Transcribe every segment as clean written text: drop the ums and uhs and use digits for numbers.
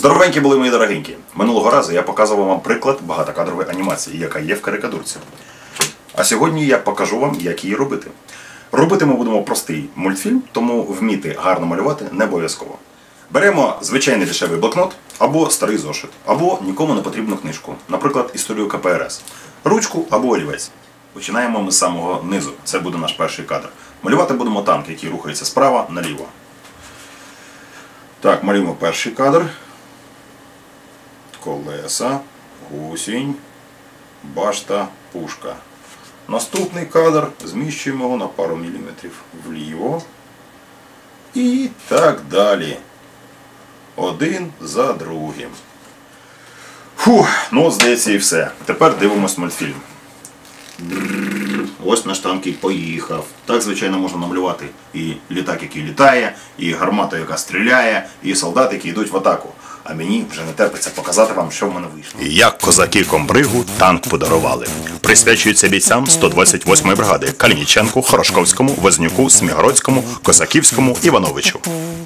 Здоровенькі були мої дорогенькі. Минулого разу я показував вам приклад багатокадрової анімації, яка є в карикатурці. А сьогодні я покажу вам, як її робити. Робити ми будемо простий мультфільм, тому вміти гарно малювати не обов'язково. Беремо звичайний дешевий блокнот, або старий зошит, або нікому не потрібну книжку, наприклад, історію КПРС, ручку або олівець. Починаємо ми з самого низу, це буде наш перший кадр. Малювати будемо танк, який рухається справа наліво. Так, малюємо перший кадр. Колеса, гусінь, башта, пушка. Наступний кадр зміщуємо його на пару міліметрів вліво. І так далі. Один за другим. Фух, ну здається і все. Тепер дивимось мультфільм. Ось наш танк і поїхав. Так, звичайно, можна намалювати і літак, який літає, і гармату, яка стріляє, і солдати, які йдуть в атаку. А мені вже не терпиться показати вам, що в мене вийшло. Як козаки комбригу танк подарували. Присвячується бійцям 128-ї бригади Калініченку, Хорошковському, Вознюку, Смігородському, Косаківському, Івановичу.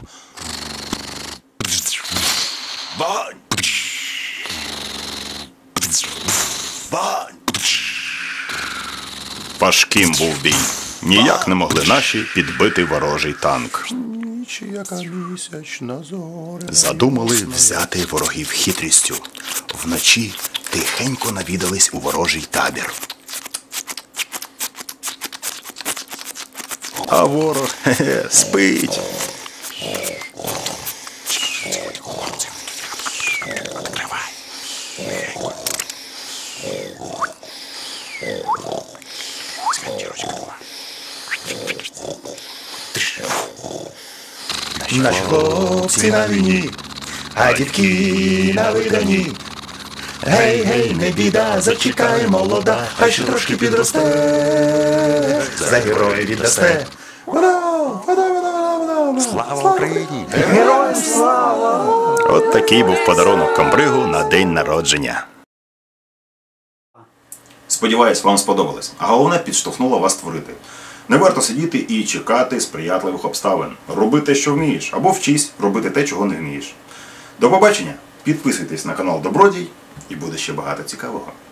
Бань! Бань! Важким був бій. Ніяк не могли наші підбити ворожий танк. Задумали взяти ворогів хитрістю. Вночі тихенько навідались у ворожий табір. А ворог спить. Наші хлопці на війні, а дівки на видані. Гей, гей, не біда, зачекай, молода, хай ще трошки підросте, за героя віддасте. Слава Україні! Героям слава! От такий був подарунок комбригу на день народження. Сподіваюсь, вам сподобалось. А головне, підштовхнуло вас творити. Не варто сидіти і чекати сприятливих обставин. Роби те, що вмієш, або вчись робити те, чого не вмієш. До побачення! Підписуйтесь на канал Добродій, і буде ще багато цікавого.